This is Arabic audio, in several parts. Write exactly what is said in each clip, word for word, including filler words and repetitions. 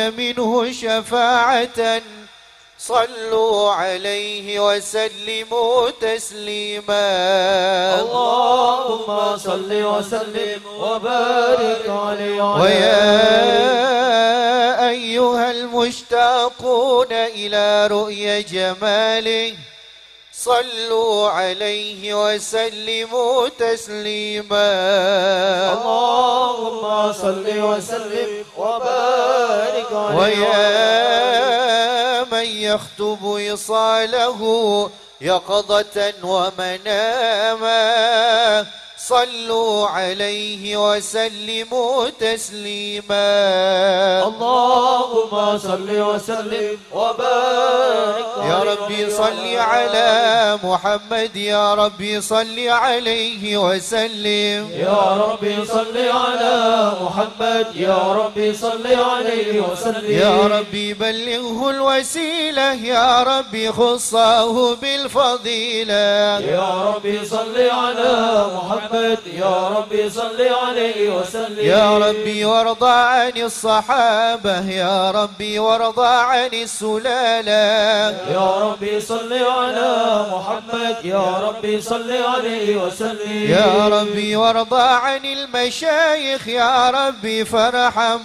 ترجون منه شفاعة صلوا عليه وسلموا تسليما. اللهم صل وسلم وبارك عليه. ويا أيها المشتاقون إلى رؤيا جماله صلوا عليه وسلموا تسليما. اللهم صل وسلم وبارك عليه. ويا من يخطب وصاله يقظة ومناما صلوا عليه وسلموا تسليما. اللهم صل وسلم وبارك يا ربي صل على محمد، يا ربي صل عليه وسلم. يا ربي صل على محمد، يا ربي صل عليه وسلم. يا ربي بلغه الوسيلة، يا ربي خصه بالفضيلة. يا ربي صل على محمد، يا ربي صل عليه وسلم. يا ربي وارضى عن الصحابة، يا ربي وارضى عن السلالة. يا ربي صل على محمد، يا ربي صل عليه وسلم. يا ربي وارضى عن المشايخ، يا ربي فارحم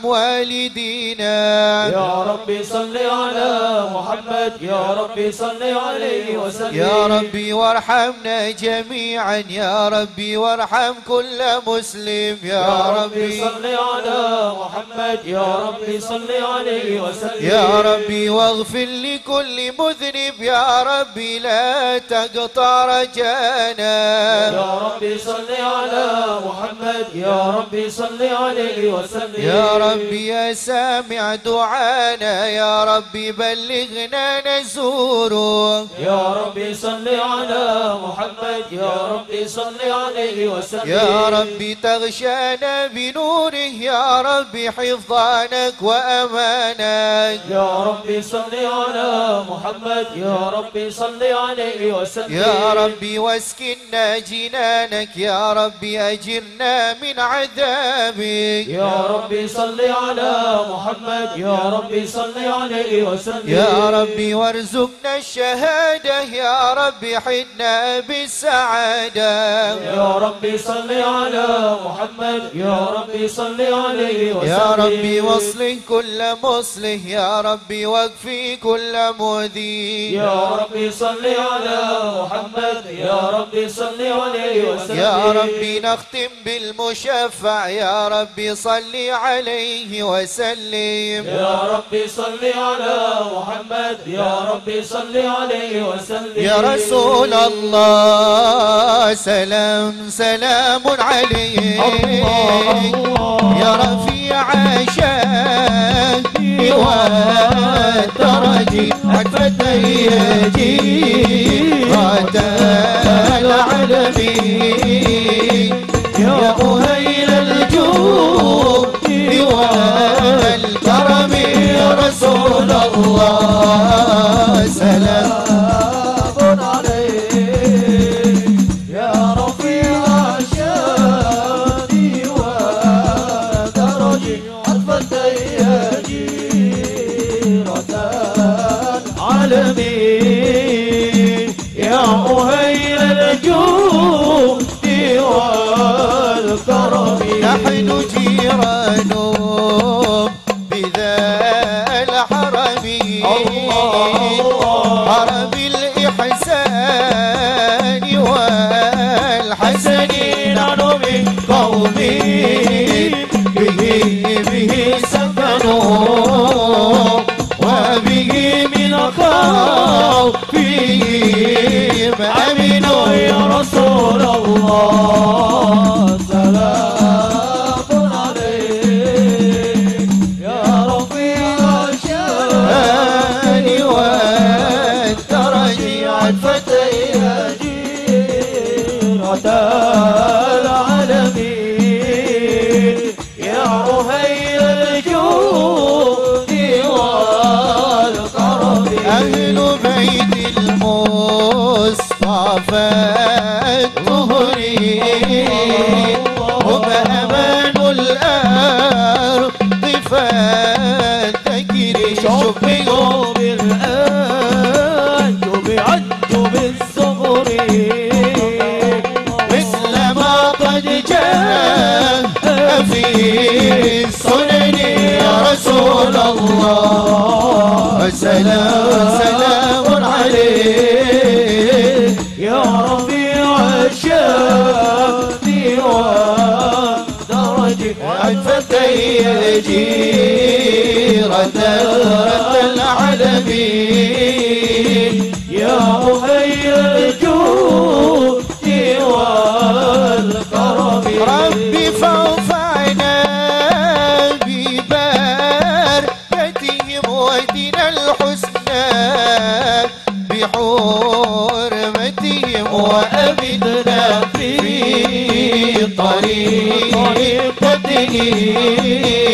والدينا. يا ربي صل على محمد، يا ربي صل عليه وسلم. يا ربي وارحمنا جميعا، يا ربي وارحم كل مسلم. يا, يا ربي, ربي صل على محمد، يا ربي صل عليه وسلم. يا ربي واغفر لكل مذنب، يا ربي لا تقطع رجانا. يا ربي صل على محمد، يا ربي صل عليه وسلم. يا ربي يا سامع دعانا، يا ربي بلغنا نزوره. يا ربي صل على محمد، يا ربي صل عليه وسلم. يا ربي تغشانا بنوره، يا ربي حفظانك وأمانك. يا ربي صل على محمد، يا ربي صل عليه وسلم. يا ربي واسكننا جنانك، يا ربي أجرنا من عذابك. يا ربي صل على محمد، يا ربي صل عليه وسلم. يا ربي وارزقنا الشهادة، يا ربي حدنا بالسعادة. يا ربي صل على محمد، يا ربي صل عليه وسلم. يا ربي واصلح كل مصلح، يا ربي واكفي كل مذي. يا ربي صل على محمد، يا ربي صل عليه وسلم. يا ربي نختم بالمشفع، يا ربي صل عليه وسلم. يا ربي صل على محمد، يا ربي صل عليه وسلم. يا رسول الله سلام سلام عليك، يا رفيع شان والدرج عتفة جيرة العالمين، يا أهيل الجود والكرم. يا رسول الله سلام يا أهيل الجود والكرم. نحن جيران بذا الحرم، حرم الإحسان والحسن. نحن من قوم به به سكنوا، وبه من خوفهم أمنوا. يا رسول الله سلام عليك، يا رفيع الشان شبهوا بالأنجب عنجب الصغر مثل ما قد جاء في السنن يا رسول الله سلام سلام عليك يا ربيع الشام ودرجك فتي جيرة العالمين يا أخي الجود والكرم ربي فانفعنا ببركتهم ودنا الحسنى بحرمتهم وأمدنا في طريقتهم